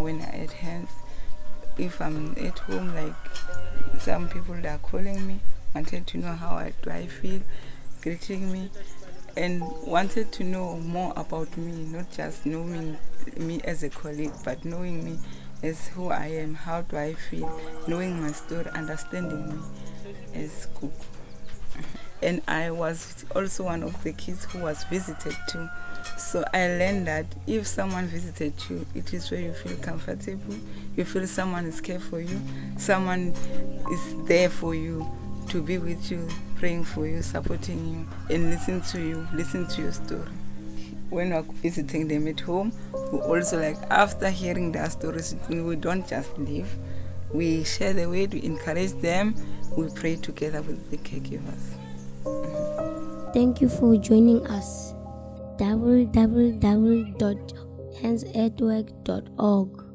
when I at Hands. If I'm at home, like some people that are calling me, wanted to know how do I feel, greeting me, and wanted to know more about me, not just knowing me as a colleague, but knowing me as who I am, how do I feel, knowing my story, understanding me as Kuku. And I was also one of the kids who was visited too. So I learned that if someone visited you, it is where you feel comfortable, you feel someone is care for you, someone is there for you, to be with you, praying for you, supporting you, and listen to your story. When we're visiting them at home, we also, like, after hearing their stories, we don't just leave. We share the word, we encourage them, we pray together with the caregivers. Thank you for joining us. www.handsatwork.org